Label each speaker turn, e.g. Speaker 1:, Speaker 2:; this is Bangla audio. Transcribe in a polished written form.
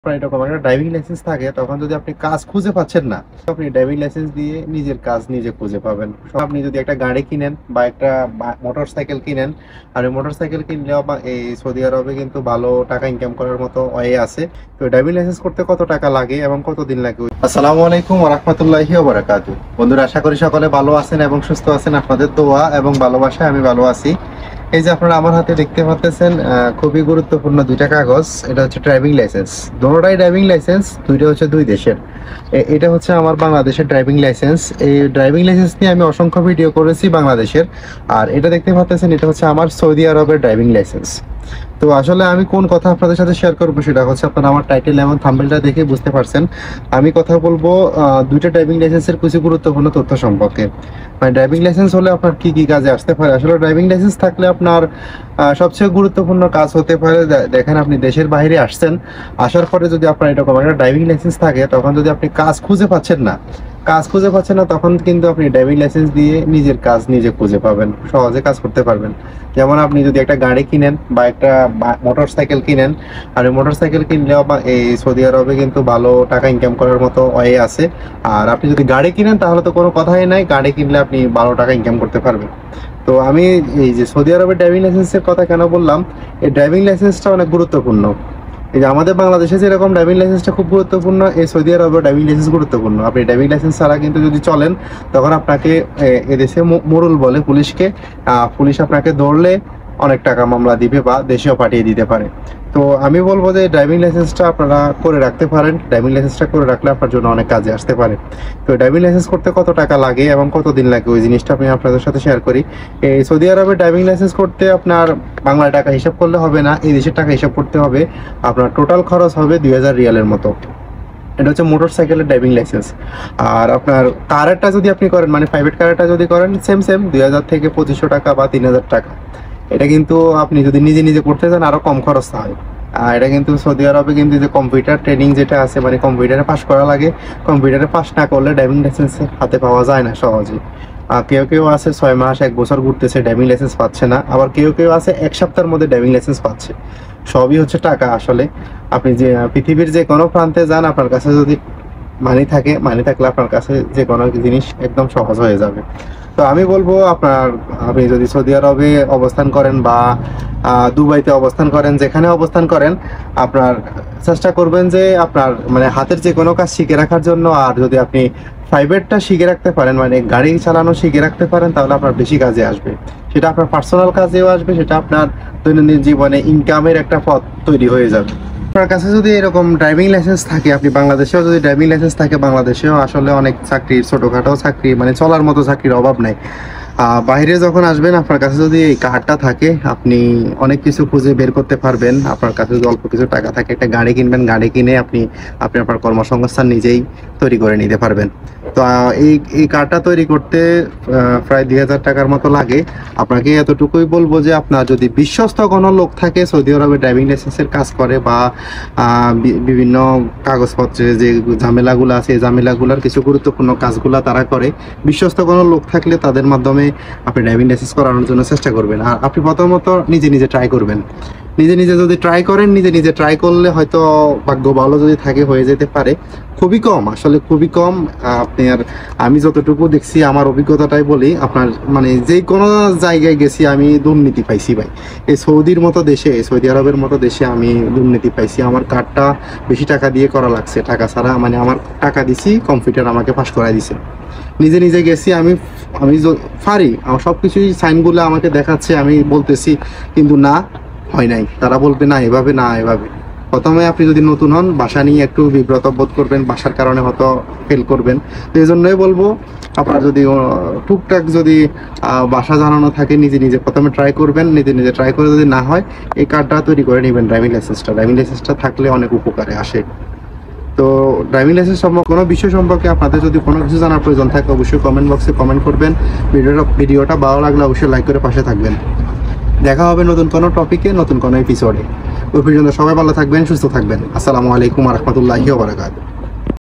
Speaker 1: আপনার এরকম একটা ড্রাইভিং লাইসেন্স থাকে, তখন যদি আপনি কাজ খুঁজে পাচ্ছেন না, আপনি ড্রাইভিং লাইসেন্স দিয়ে নিজের কাজ নিজে খুঁজে পাবেন। আপনি যদি একটা গাড়ি কিনেন বা একটা মোটর সাইকেল কিনেন, আর এই মোটর সাইকেল কিনলেও বা এই সৌদি আরবে কিন্তু ভালো টাকা ইনকাম করার মতো ওয়ে আছে। তো ড্রাইভিং লাইসেন্স করতে কত টাকা লাগে এবং কত দিন লাগে? আসসালামু আলাইকুম ওয়া রাহমাতুল্লাহি ওয়া বারাকাতুহু। বন্ধুরা, আশা করি সকলে ভালো আছেন এবং সুস্থ আছেন। আপনাদের দোয়া এবং ভালোবাসায় আমি ভালো আছি। এই যে আপনারা আমার হাতে দেখতে পাচ্ছেন খুবই গুরুত্বপূর্ণ দুইটা কাগজ। এটা হচ্ছে ড্রাইভিং লাইসেন্স, দুটোটাই ড্রাইভিং লাইসেন্স, দুইটা হচ্ছে দুই দেশের। এটা হচ্ছে আমার বাংলাদেশের ড্রাইভিং লাইসেন্স। এই ড্রাইভিং লাইসেন্স নিয়ে আমি অসংখ্য ভিডিও করেছি বাংলাদেশের। আর এটা দেখতে পাচ্ছেন, এটা হচ্ছে আমার সৌদি আরবের ড্রাইভিং লাইসেন্স। তো আসলে আমি কোন কথা আপনাদের সাথে শেয়ার করবো সেটা হচ্ছে, আপনারা আমার টাইটেল এবং থাম্বনেলটা দেখে বুঝতে পারছেন। আমি কথা বলবো দুইটা ড্রাইভিং লাইসেন্সের কিছু গুরুত্বপূর্ণ তথ্য সম্পর্কে। মানে ড্রাইভিং লাইসেন্স হলে আপনার কি কি কাজে আসতে পারে। আসলে ড্রাইভিং লাইসেন্স থাকলে আপনার সবচেয়ে গুরুত্বপূর্ণ কাজ হতে পারে, দেখেন আপনি দেশের বাইরে আসছেন, আসার পরে যদি আপনার এরকম একটা ড্রাইভিং লাইসেন্স থাকে, তখন যদি আপনি কাজ খুঁজে পাচ্ছেন না, তখন কিন্তু আপনি ড্রাইভিং লাইসেন্স দিয়ে নিজের কাজ নিজে খুঁজে পাবেন, সহজে কাজ করতে পারবেন। যেমন আপনি যদি একটা গাড়ি কিনেন বা একটা মোটর সাইকেল কিনেন, আর এই মোটর সাইকেল কিনলেও বা এই সৌদি আরবে কিন্তু ভালো টাকা ইনকাম করার মতো ওয়ে আছে। আর আপনি যদি গাড়ি কিনেন তাহলে তো কোনো কথাই নাই, গাড়ি কিনলে আপনি ভালো টাকা ইনকাম করতে পারবেন। তো আমি এই যে সৌদি আরবের ড্রাইভিং লাইসেন্সের কথা কেন বললাম, এই ড্রাইভিং লাইসেন্সটা অনেক গুরুত্বপূর্ণ। এই যে আমাদের বাংলাদেশে যেরকম ড্রাইভিং লাইসেন্সটা খুব গুরুত্বপূর্ণ, এই সৌদি আরবের ড্রাইভিং লাইসেন্স গুরুত্বপূর্ণ। আপনি ড্রাইভিং লাইসেন্স ছাড়া কিন্তু যদি চলেন, তখন আপনাকে এদেশে মোড়ল বলে পুলিশকে, পুলিশ আপনাকে ধরলে অনেক টাকা মামলা দিবে বা দেশেও পাঠিয়ে দিতে পারে। তো আমি বলবো যে ড্রাইভিং লাইসেন্সটা আপনারা করে রাখতে পারেন। ড্রাইভিং লাইসেন্সটা করে রাখলে আপনার জন্য অনেক কাজে আসতে পারে। তো ড্রাইভিং লাইসেন্স করতে কত টাকা লাগে এবং কত দিন লাগে, ওই জিনিসটা আমি আপনাদের সাথে শেয়ার করি। এই সৌদি আরবে ড্রাইভিং লাইসেন্স করতে আপনার বাংলা টাকা হিসাব করলে হবে না, এই দেশের টাকা হিসাব করতে হবে। আপনার টোটাল খরচ হবে 2000 রিয়ালের মতো। এটা হচ্ছে মোটর সাইকেলের ড্রাইভিং লাইসেন্স। আর আপনার কারেরটা যদি আপনি করেন, মানে প্রাইভেট কারেরটা যদি করেন, সেম 2000 থেকে 2500 টাকা বা 3000 টাকা। এটা কিন্তু আপনি যদি নিজে নিজে করতে চান আরো কম খরচ হয়। আর এটা কিন্তু সৌদি আরবে কিন্তু যে কম্পিউটার ট্রেনিং যেটা আছে, মানে কম্পিউটারে পাস করা লাগে, কম্পিউটারে পাস না করলে ড্রাইভিং লাইসেন্স হাতে পাওয়া যায় না সহজে। আর কেউ কেউ আছে 6 মাস 1 বছর ঘুরতেছে, ড্রাইভিং লাইসেন্স পাচ্ছে না। আবার কেউ কেউ আছে 1 সপ্তাহের মধ্যে ড্রাইভিং লাইসেন্স পাচ্ছে। সবই হচ্ছে টাকা আসলে। আপনি যে পৃথিবীর যে কোনো প্রান্তে যান, আপনার কাছে যদি মানি থাকলে আপনার কাছে যে কোনো জিনিস একদম সহজ হয়ে যাবে। তো আমি বলবো আপনি যদি সৌদি আরবে অবস্থান করেন বা দুবাইতে অবস্থান করেন, যেখানে অবস্থান করেন, আপনার চেষ্টা করবেন যে আপনার মানে হাতের যে কোনো কাজ শিখে রাখার জন্য। আর যদি আপনি প্রাইভেটটা শিখে রাখতে পারেন, মানে গাড়ি চালানো শিখে রাখতে পারেন, তাহলে আপনার বেশি কাজে আসবে। সেটা আপনার পার্সোনাল কাজেও আসবে, সেটা আপনার দৈনন্দিন জীবনে ইনকামের একটা পথ তৈরি হয়ে যাবে। আপনার কাছে যদি এরকম ড্রাইভিং লাইসেন্স থাকে, আপনি বাংলাদেশেও যদি ড্রাইভিং লাইসেন্স থাকে, বাংলাদেশেও আসলে অনেক চাকরির, ছোটোখাটো চাকরি, মানে চলার মতো চাকরির অভাব নাই। বাইরে যখন আসবেন, আপনার কাছে যদি এই কার্ডটা থাকে, আপনি অনেক কিছু খুঁজে বের করতে পারবেন। আপনার কাছে যদি অল্প কিছু টাকা থাকে, একটা গাড়ি কিনবেন, গাড়ি কিনে আপনি আপনার কর্মসংস্থান নিজেই তৈরি করে নিতে পারবেন। তো এই কার্ডটা তৈরি করতে প্রায় 2000 টাকার মতো লাগে। আপনাকে এতটুকুই বলবো যে আপনার যদি বিশ্বস্ত কোনো লোক থাকে সৌদি আরবে ড্রাইভিং লাইসেন্সের কাজ করে বা বিভিন্ন কাগজপত্রের যে ঝামেলাগুলো আছে, এই ঝামেলাগুলোর কিছু গুরুত্বপূর্ণ কাজগুলো তারা করে, বিশ্বস্ত কোনো লোক থাকলে তাদের মাধ্যমে আপনি ড্রাইভিং লাইসেন্স করানোর জন্য চেষ্টা করবেন। আর আপনি প্রথমত নিজে নিজে ট্রাই করবেন। নিজে নিজে যদি ট্রাই করেন, নিজে নিজে ট্রাই করলে হয়তো ভাগ্য ভালো যদি থাকে হয়ে যেতে পারে। খুবই কম, আসলে খুবই কম। আমি যতটুকু দেখছি, আমার অভিজ্ঞতাটাই বলি, আপনার মানে যে কোনো জায়গায় গেছি আমি দুর্নীতি পাইছি ভাই। এই সৌদির মতো দেশে, সৌদি আরবের মতো দেশে আমি দুর্নীতি পাইছি। আমার কার্ডটা বেশি টাকা দিয়ে করা লাগছে, টাকা ছাড়া, মানে আমার টাকা দিছি, কম্পিউটার আমাকে পাস করাই দিছে। নিজে নিজে গেছি, আমি পারি, আমার সব কিছুই সাইনগুলো আমাকে দেখাচ্ছে, আমি বলতেছি, কিন্তু না, হয় নাই। তারা বলবে না এভাবে, না এভাবে। প্রথমে আপনি যদি নতুন হন, বাসা নিয়ে একটু বিব্রত বোধ করবেন, বাসার কারণে হয়তো ফেল করবেন। তো এই জন্যই বলবো, আপনার যদি টুকটাক যদি বাসা জানানো থাকে, নিজে নিজে প্রথমে ট্রাই করবেন। নিজে নিজে ট্রাই করে যদি না হয়, এই কার্ডটা তৈরি করে নেবেন, ড্রাইভিং লাইসেন্সটা থাকলে অনেক উপকারে আসে। তো ড্রাইভিং লাইসেন্স সম্পর্কে কোনো বিষয় সম্পর্কে আপনাদের যদি কোনো কিছু জানার প্রয়োজন থাকে, অবশ্যই কমেন্ট বক্সে কমেন্ট করবেন। ভিডিওটা ভালো লাগলে অবশ্যই লাইক করে পাশে থাকবেন। দেখা হবে নতুন কোনো টপিকে, নতুন কোনো এপিসোডে। ওই পর্যন্ত সবাই ভালো থাকবেন, সুস্থ থাকবেন। আসসালামু আলাইকুম ওয়া রাহমাতুল্লাহি ওয়া বারাকাতুহু।